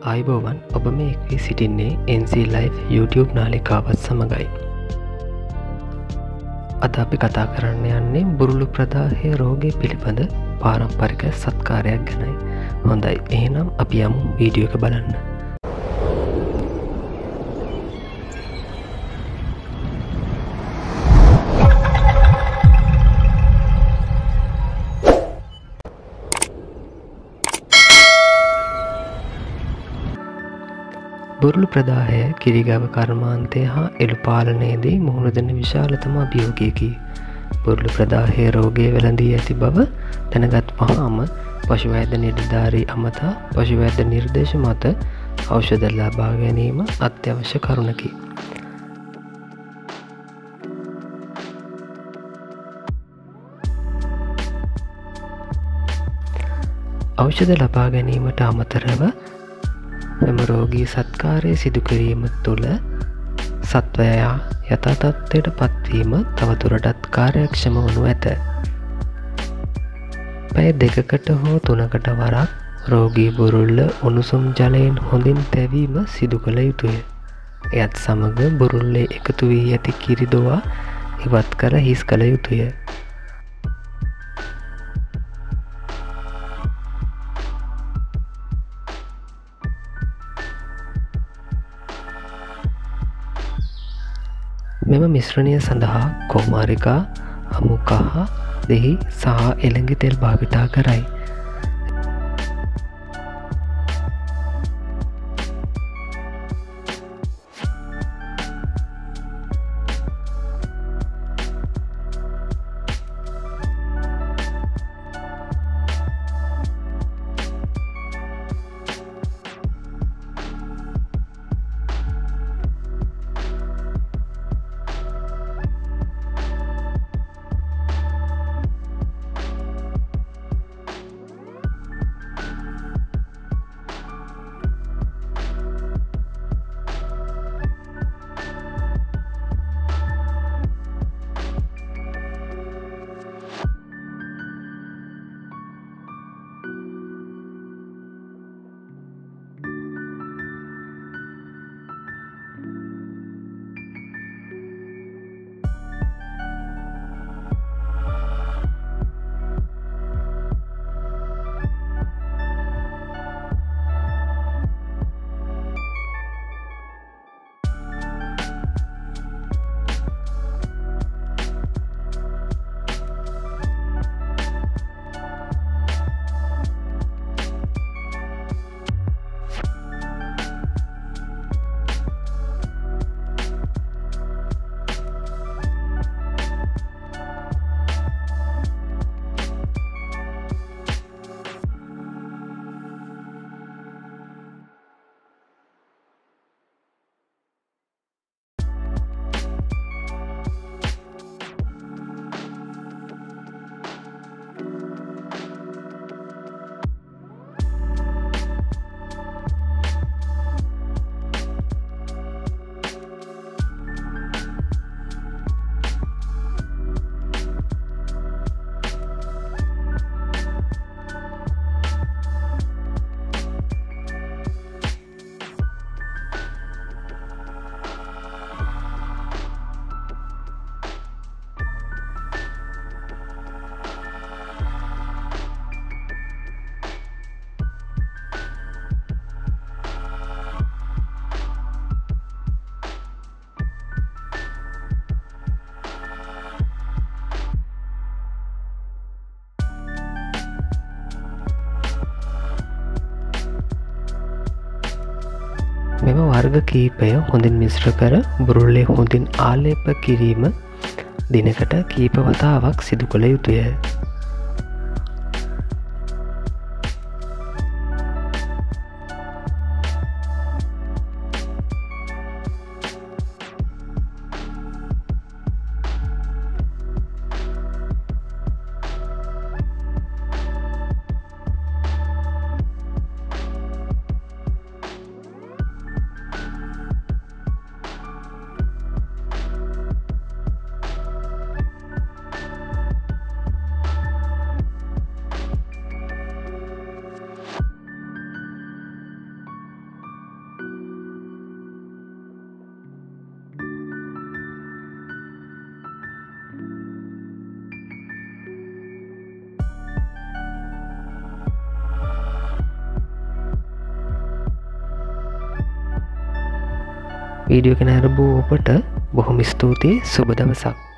ආයුබෝවන් ඔබ මේ එක්වී සිටින්නේ Nclife YouTube නාලිකාවත් සමගයි. අද අපි කතා කරන්න යන්නේ බුරුළු ප්‍රදාහය රෝගය පිළිබඳ පාරම්පරික සත්කාරයක් ගැනයි. හොඳයි, එහෙනම් අපි යමු වීඩියෝ එක බලන්න. බුරුළු ප්‍රදාහය කිරිගව කර්මාන්තය හා එළු පාලනයේදී මුහුණ දෙන විශාලතම අභියෝගයකි. බුරුළු ප්‍රදාහය රෝගය වැළඳී ඇති බව දැනගත් වහාම පශු වෛද්‍ය නිලධාරී අමතා පශු වෛද්‍ය නිර්දේශ මත ඖෂධ ලබා ගැනීම අත්‍යවශ්‍ය කරුණකි. ඖෂධ ලබා ගැනීමට අමතරව මෙම රෝගී සත්කාරය සිදුකිරීම තුළ සත්වයා යථා තත්ත්වයට පත්වීම තවදුරටත් කාර්යක්ෂම වනු ඇත. පැය 2කට හෝ 3කට වරක් රෝගී බුරුල්ල උණුසුම් ජලයෙන් හොඳින් තැවීම සිදු කළ යුතුය. එයත් සමග බුරුල්ලේ එකතු වී ඇති කිරි දොවා ඉවත් කර හිස් කළ යුතුය. මෙම මිශ්‍රණය සඳහා කෝමාරිකා, අමු කහ, දෙහි සහ එළඟි තෙල් භාවිතා කරයි. මෙම වර්ග කීපය හොඳින් මිශ්‍ර කර බුරුල්ලේ හොඳින් ආලේප කිරීම දිනකට කීප වතාවක් සිදු කළ යුතුය. වීඩියෝ එක නැරඹූ ඔබට බොහොම ස්තුතියි. සුබ දවසක්.